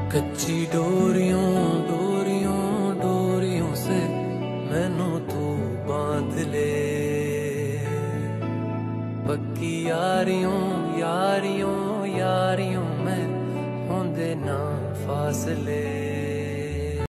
कच्ची डोरियों डोरियों डोरियों से मैनू तू बांध ले। पक्की यारियों यारियों यारियों में होंदे ना फासले।